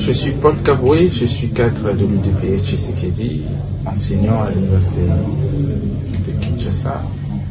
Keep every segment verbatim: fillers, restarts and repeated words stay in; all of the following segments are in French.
Je suis Paul Kaboué, je suis cadre de l'U D P S Tshisekedi, enseignant à l'université de Kinshasa.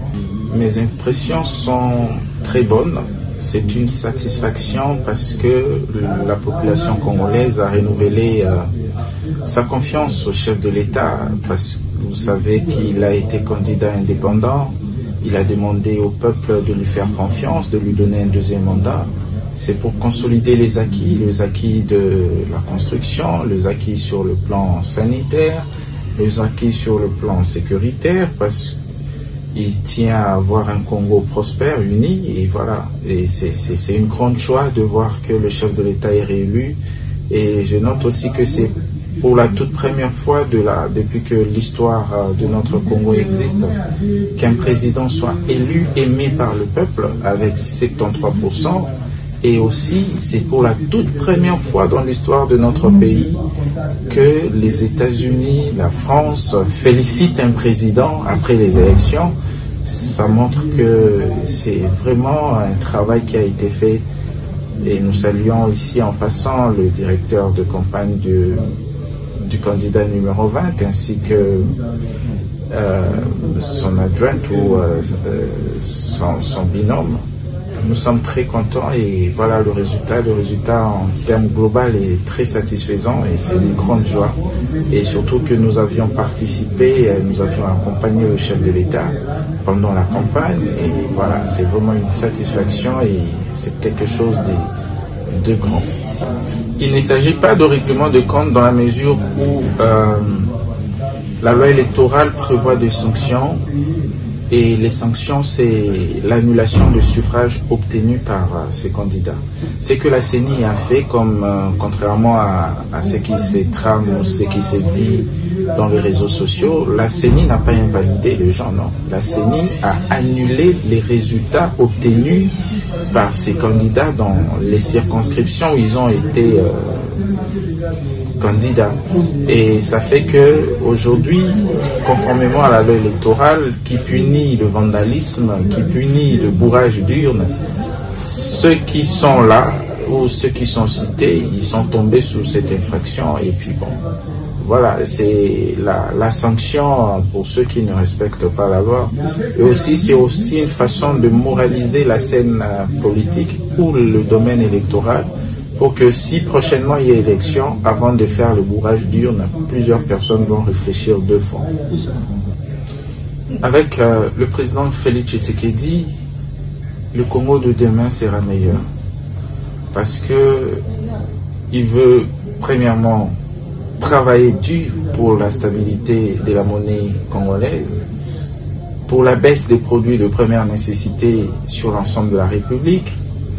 Mes impressions sont très bonnes. C'est une satisfaction parce que la population congolaise a renouvelé euh, sa confiance au chef de l'État, parce que vous savez qu'il a été candidat indépendant. Il a demandé au peuple de lui faire confiance, de lui donner un deuxième mandat. C'est pour consolider les acquis, les acquis de la construction, les acquis sur le plan sanitaire, les acquis sur le plan sécuritaire, parce qu'il tient à avoir un Congo prospère, uni, et voilà. Et c'est une grande joie de voir que le chef de l'État est réélu. Et je note aussi que c'est pour la toute première fois de la, depuis que l'histoire de notre Congo existe, qu'un président soit élu, aimé par le peuple, avec soixante-treize pour cent. Et aussi, c'est pour la toute première fois dans l'histoire de notre pays que les États-Unis, la France félicitent un président après les élections. Ça montre que c'est vraiment un travail qui a été fait. Et nous saluons ici en passant le directeur de campagne du, du candidat numéro vingt, ainsi que euh, son adjointe ou euh, son, son binôme. Nous sommes très contents et voilà le résultat. Le résultat en termes global est très satisfaisant et c'est une grande joie. Et surtout que nous avions participé, nous avions accompagné le chef de l'État pendant la campagne. Et voilà, c'est vraiment une satisfaction et c'est quelque chose de, de grand. Il ne s'agit pas de règlement de compte dans la mesure où euh, la loi électorale prévoit des sanctions. Et les sanctions, c'est l'annulation de suffrages obtenus par euh, ces candidats. C'est que la C E N I a fait, comme euh, contrairement à, à ce qui se trame ou ce qui se dit dans les réseaux sociaux, la C E N I n'a pas invalidé les gens, non. La C E N I a annulé les résultats obtenus par ces candidats dans les circonscriptions où ils ont été euh, candidats. Et ça fait que aujourd'hui, conformément à la loi électorale qui punit le vandalisme, qui punit le bourrage d'urnes, ceux qui sont là ou ceux qui sont cités, ils sont tombés sous cette infraction. Et puis bon, voilà, c'est la, la sanction pour ceux qui ne respectent pas la loi. Et aussi, c'est aussi une façon de moraliser la scène politique ou le domaine électoral, pour que si prochainement il y a élection, avant de faire le bourrage d'urne, plusieurs personnes vont réfléchir deux fois. Avec euh, le président Félix Tshisekedi, le Congo de demain sera meilleur. Parce que il veut, premièrement, travailler dur pour la stabilité de la monnaie congolaise, pour la baisse des produits de première nécessité sur l'ensemble de la République.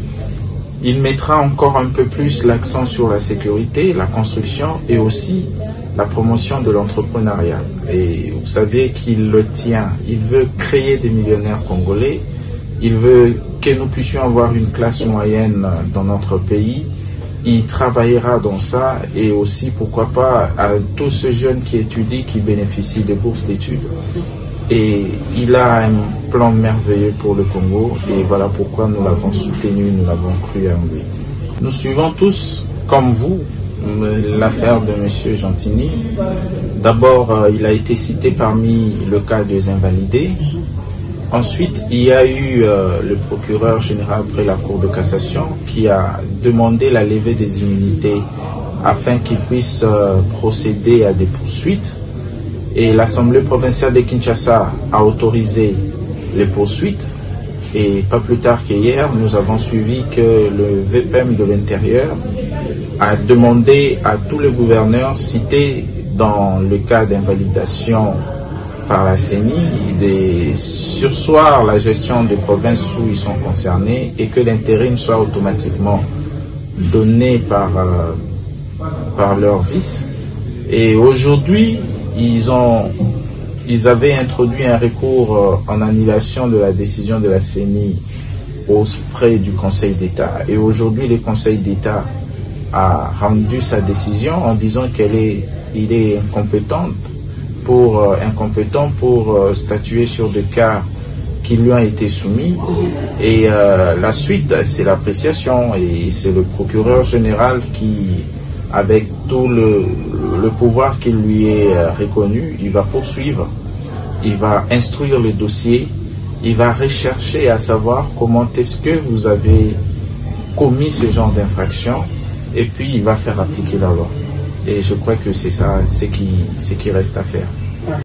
Il mettra encore un peu plus l'accent sur la sécurité, la construction et aussi la promotion de l'entrepreneuriat. Et vous savez qu'il le tient. Il veut créer des millionnaires congolais. Il veut que nous puissions avoir une classe moyenne dans notre pays. Il travaillera dans ça et aussi, pourquoi pas, à tous ces jeunes qui étudient, qui bénéficient de bourses d'études. Et il a un plan merveilleux pour le Congo et voilà pourquoi nous l'avons soutenu, nous l'avons cru en lui. Nous suivons tous, comme vous, l'affaire de M. Gentini. D'abord, euh, il a été cité parmi le cas des invalidés. Ensuite, il y a eu euh, le procureur général près la Cour de cassation qui a demandé la levée des immunités afin qu'il puisse euh, procéder à des poursuites. Et l'Assemblée provinciale de Kinshasa a autorisé les poursuites. Et pas plus tard qu'hier, nous avons suivi que le V P M de l'Intérieur a demandé à tous les gouverneurs cités dans le cas d'invalidation par la C E N I de surseoir la gestion des provinces où ils sont concernés et que l'intérim soit automatiquement donné par, euh, par leur vice. Et aujourd'hui, Ils, ont, ils avaient introduit un recours euh, en annulation de la décision de la C E N I auprès du Conseil d'État. Et aujourd'hui, le Conseil d'État a rendu sa décision en disant qu'il est, il est incompétent pour, euh, incompétent pour euh, statuer sur des cas qui lui ont été soumis. Et euh, la suite, c'est l'appréciation. Et c'est le procureur général qui avec tout le, le pouvoir qui lui est reconnu, il va poursuivre, il va instruire le dossier, il va rechercher à savoir comment est-ce que vous avez commis ce genre d'infraction, et puis il va faire appliquer la loi. Et je crois que c'est ça, ce qui, ce qui reste à faire.